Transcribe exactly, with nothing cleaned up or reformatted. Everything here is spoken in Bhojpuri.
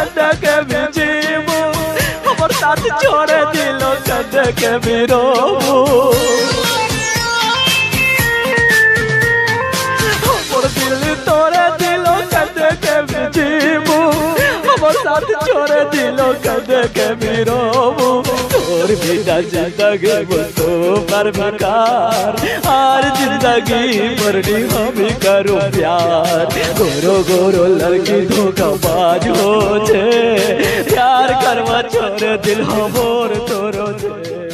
कद के बिजीबू हमर साथ छोड़ दिलो कद के बिरोबू हमर दिल तोड़े दिलो कद के बिजीबू हमर साथ छोड़ दिलो कद के बिरोबू तोर बिना जिंदगी मुझको पर बेकार आर जिंदगी मरनी हम करो प्यार गोरो गोरो लड़की धोखाबाज हो छे प्यार करवा छोड़ दिल हमर तोरो छे।